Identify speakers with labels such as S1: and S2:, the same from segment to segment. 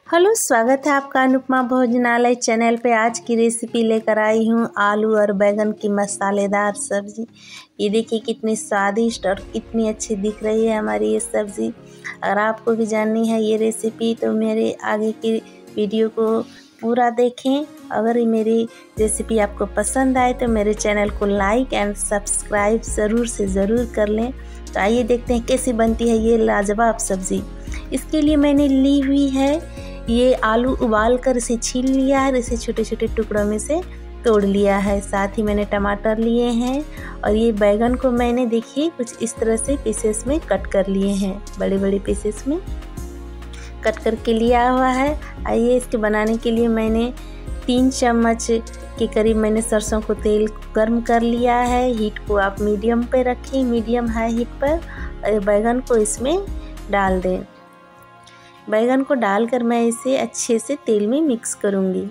S1: Hello, स्वागत है आपका अनुपमा भोजनालय चैनल पे। आज की रेसिपी लेकर आई हूँ आलू और बैगन की मसालेदार सब्ज़ी। ये देखिए कितनी स्वादिष्ट और कितनी अच्छी दिख रही है हमारी ये सब्ज़ी। अगर आपको भी जाननी है ये रेसिपी तो मेरे आगे की वीडियो को पूरा देखें। अगर ये मेरी रेसिपी आपको पसंद आए तो मेरे चैनल को लाइक एंड सब्सक्राइब ज़रूर से ज़रूर कर लें। तो आइए देखते हैं कैसी बनती है ये लाजवाब सब्ज़ी। इसके लिए मैंने ली हुई है ये आलू, उबाल कर इसे छील लिया है, इसे छोटे छोटे टुकड़ों में से तोड़ लिया है। साथ ही मैंने टमाटर लिए हैं और ये बैगन को मैंने देखिए कुछ इस तरह से पीसेस में कट कर लिए हैं, बड़े बड़े पीसेस में कट करके लिया हुआ है। आइए इसके बनाने के लिए मैंने 3 चम्मच के करीब मैंने सरसों को तेल गर्म कर लिया है। हीट को आप मीडियम पे रखें, मीडियम हाई हीट पर। और बैगन को इसमें डाल दें। बैगन को डालकर मैं इसे अच्छे से तेल में मिक्स करूँगी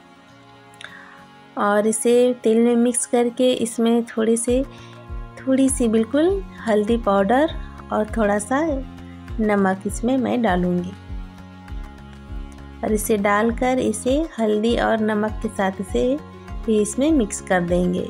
S1: और इसे तेल में मिक्स करके इसमें थोड़ी सी बिल्कुल हल्दी पाउडर और थोड़ा सा नमक इसमें मैं डालूँगी और इसे डालकर इसे हल्दी और नमक के साथ इसे भी इसमें मिक्स कर देंगे।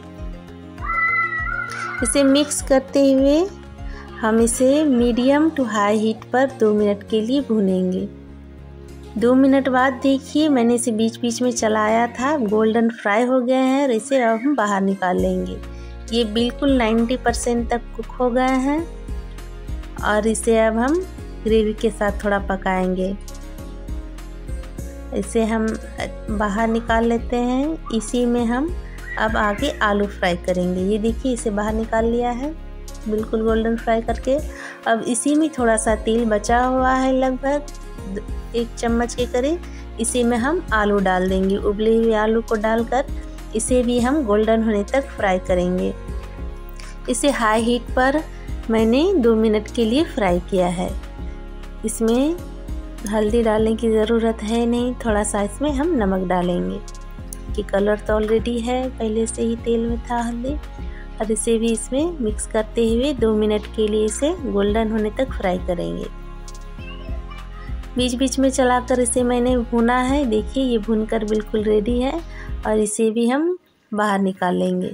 S1: इसे मिक्स करते हुए हम इसे मीडियम टू हाई हीट पर 2 मिनट के लिए भूनेंगे। 2 मिनट बाद देखिए मैंने इसे बीच बीच में चलाया था, गोल्डन फ्राई हो गए हैं और इसे अब हम बाहर निकाल लेंगे। ये बिल्कुल 90% तक कुक हो गए हैं और इसे अब हम ग्रेवी के साथ थोड़ा पकाएंगे। इसे हम बाहर निकाल लेते हैं। इसी में हम अब आगे आलू फ्राई करेंगे। ये देखिए इसे बाहर निकाल लिया है बिल्कुल गोल्डन फ्राई करके। अब इसी में थोड़ा सा तेल बचा हुआ है, लगभग 1 चम्मच के करीब। इसी में हम आलू डाल देंगे। उबले हुए आलू को डालकर इसे भी हम गोल्डन होने तक फ्राई करेंगे। इसे हाई हीट पर मैंने 2 मिनट के लिए फ्राई किया है। इसमें हल्दी डालने की ज़रूरत है नहीं, थोड़ा सा इसमें हम नमक डालेंगे कि कलर तो ऑलरेडी है, पहले से ही तेल में था हल्दी। और इसे भी इसमें मिक्स करते हुए 2 मिनट के लिए इसे गोल्डन होने तक फ्राई करेंगे। बीच बीच में चलाकर इसे मैंने भुना है। देखिए ये भुनकर बिल्कुल रेडी है और इसे भी हम बाहर निकाल लेंगे।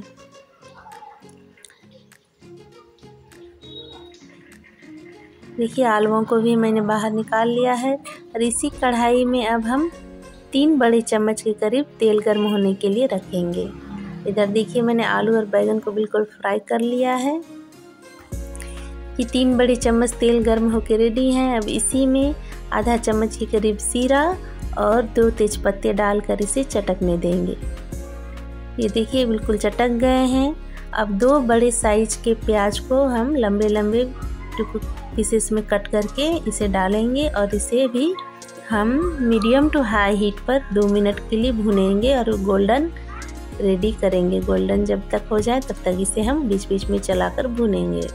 S1: देखिए आलूओं को भी मैंने बाहर निकाल लिया है और इसी कढ़ाई में अब हम 3 बड़े चम्मच के करीब तेल गर्म होने के लिए रखेंगे। इधर देखिए मैंने आलू और बैगन को बिल्कुल फ्राई कर लिया है। ये 3 बड़े चम्मच तेल गर्म होकर रेडी हैं। अब इसी में आधा चम्मच के करीब जीरा और 2 तेजपत्ते डालकर इसे चटकने देंगे। ये देखिए बिल्कुल चटक गए हैं। अब 2 बड़े साइज के प्याज को हम लंबे लंबे पीसेस में कट करके इसे डालेंगे और इसे भी हम मीडियम टू हाई हीट पर 2 मिनट के लिए भूनेंगे और गोल्डन रेडी करेंगे। गोल्डन जब तक हो जाए तब तक इसे हम बीच बीच में चलाकर भूनेंगे।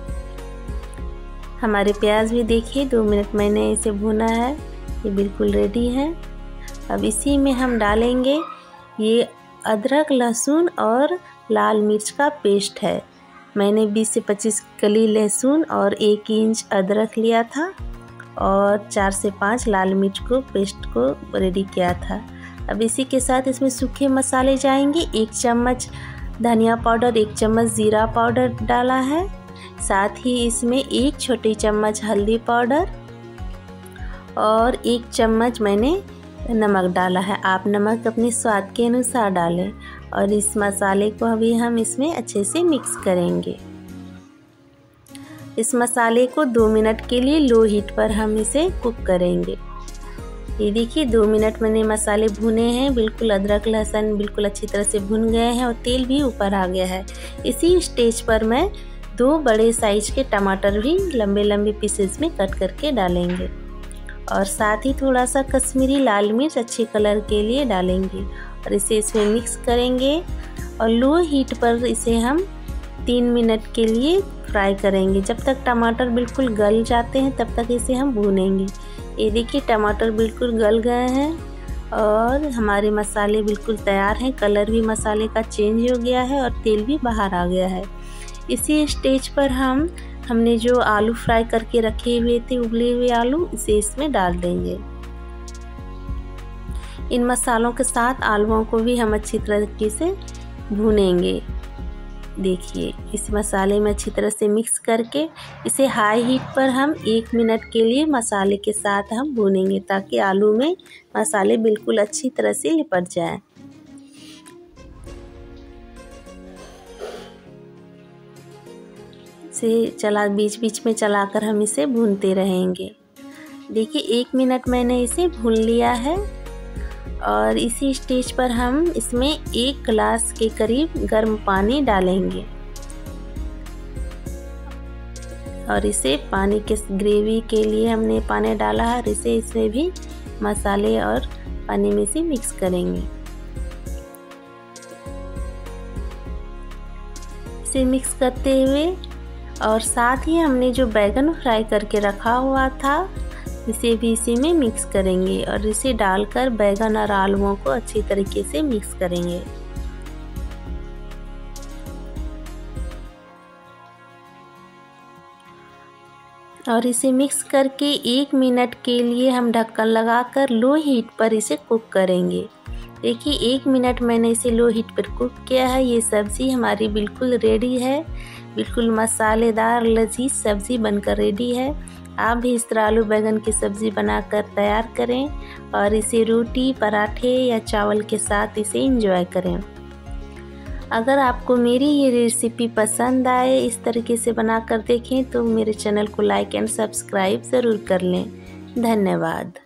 S1: हमारे प्याज भी देखिए 2 मिनट मैंने इसे भुना है, ये बिल्कुल रेडी है। अब इसी में हम डालेंगे ये अदरक, लहसुन और लाल मिर्च का पेस्ट है। मैंने 20 से 25 कली लहसुन और 1 इंच अदरक लिया था और 4 से 5 लाल मिर्च को पेस्ट को रेडी किया था। अब इसी के साथ इसमें सूखे मसाले जाएंगे। 1 चम्मच धनिया पाउडर, 1 चम्मच जीरा पाउडर डाला है। साथ ही इसमें 1 छोटी चम्मच हल्दी पाउडर और 1 चम्मच मैंने नमक डाला है। आप नमक अपने स्वाद के अनुसार डालें और इस मसाले को अभी हम इसमें अच्छे से मिक्स करेंगे। इस मसाले को 2 मिनट के लिए लो हीट पर हम इसे कुक करेंगे। ये देखिए 2 मिनट मैंने मसाले भुने हैं, बिल्कुल अदरक लहसुन बिल्कुल अच्छी तरह से भुन गए हैं और तेल भी ऊपर आ गया है। इसी स्टेज पर मैं 2 बड़े साइज के टमाटर भी लंबे लंबे पीसेस में कट करके डालेंगे और साथ ही थोड़ा सा कश्मीरी लाल मिर्च अच्छे कलर के लिए डालेंगे और इसे इसमें मिक्स करेंगे और लो हीट पर इसे हम 3 मिनट के लिए फ्राई करेंगे। जब तक टमाटर बिल्कुल गल जाते हैं तब तक इसे हम भूनेंगे। ये देखिए टमाटर बिल्कुल गल गए हैं और हमारे मसाले बिल्कुल तैयार हैं। कलर भी मसाले का चेंज हो गया है और तेल भी बाहर आ गया है। इसी स्टेज पर हमने जो आलू फ्राई करके रखे हुए थे, उबले हुए आलू, इसे इसमें डाल देंगे। इन मसालों के साथ आलूओं को भी हम अच्छी तरीके से भूनेंगे। देखिए इस मसाले में अच्छी तरह से मिक्स करके इसे हाई हीट पर हम 1 मिनट के लिए मसाले के साथ हम भूनेंगे, ताकि आलू में मसाले बिल्कुल अच्छी तरह से लिपट जाए। इसे बीच बीच में चलाकर हम इसे भूनते रहेंगे। देखिए 1 मिनट मैंने इसे भून लिया है और इसी स्टेज पर हम इसमें 1 गिलास के करीब गर्म पानी डालेंगे और इसे पानी के ग्रेवी के लिए हमने पानी डाला है और इसे इसमें भी मसाले और पानी में से मिक्स करेंगे। इसे मिक्स करते हुए और साथ ही हमने जो बैगन फ्राई करके रखा हुआ था इसे भी इसी में मिक्स करेंगे और इसे डालकर बैगन और आलूओं को अच्छी तरीके से मिक्स करेंगे। और इसे मिक्स करके 1 मिनट के लिए हम ढक्कन लगाकर लो हीट पर इसे कुक करेंगे। देखिए 1 मिनट मैंने इसे लो हीट पर कुक किया है। ये सब्ज़ी हमारी बिल्कुल रेडी है, बिल्कुल मसालेदार लजीज सब्ज़ी बनकर रेडी है। आप भी इस तरह आलू बैगन की सब्ज़ी बनाकर तैयार करें और इसे रोटी, पराठे या चावल के साथ इसे एंजॉय करें। अगर आपको मेरी ये रेसिपी पसंद आए, इस तरीके से बनाकर देखें तो मेरे चैनल को लाइक एंड सब्सक्राइब ज़रूर कर लें। धन्यवाद।